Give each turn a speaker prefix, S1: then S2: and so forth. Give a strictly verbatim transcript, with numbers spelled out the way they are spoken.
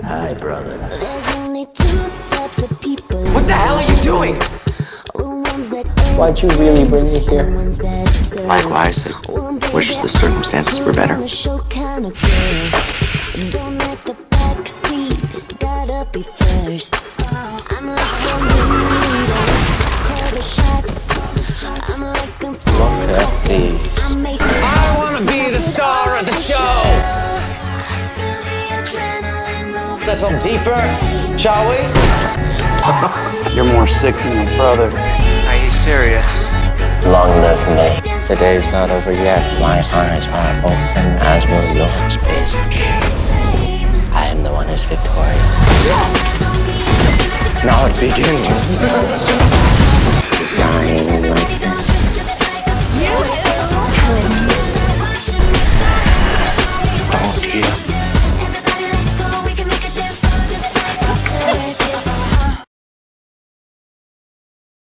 S1: Hi, brother.
S2: There's only two types of people.
S1: What the hell are you doing?
S3: Why'd you really bring me here?
S4: Likewise, I wish the circumstances were better.
S2: Don't let the back seat, gotta be first. I'm like the leader, call the shots. I'm like I'm
S3: Look at these.
S1: I want to be the star of the show. A little deeper, shall we?
S4: You're more sick than your brother. Are you serious?
S3: Long live me. The day's not over yet. My eyes are open, as will yours, bitch. I am the one who's victorious. Now it begins. Dying like